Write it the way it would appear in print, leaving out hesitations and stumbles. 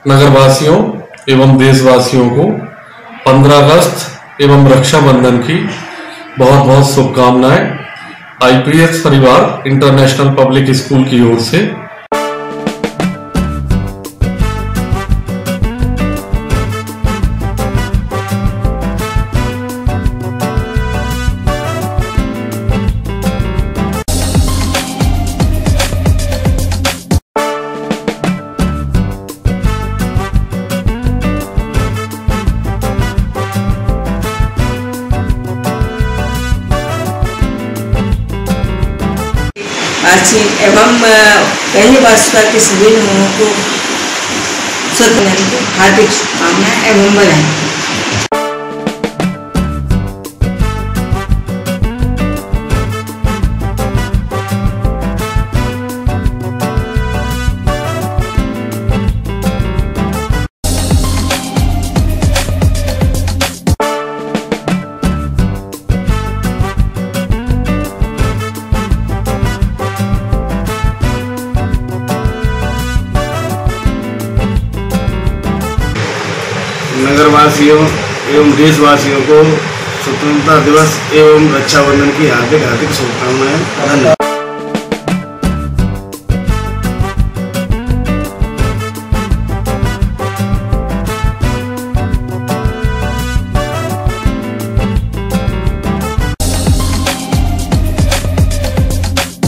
नगरवासियों एवं देशवासियों को 15 अगस्त एवं रक्षाबंधन की बहुत बहुत शुभकामनाएं। आईपीएस परिवार इंटरनेशनल पब्लिक स्कूल की ओर से। एवं पहली भाषा के सभी लोगों को स्वतंत्रता की हार्दिक शुभकामनाएं एवं बधाई। नगरवासियों एवं देशवासियों को स्वतंत्रता दिवस एवं रक्षाबंधन की हार्दिक शुभकामनाएं। धन्यवाद।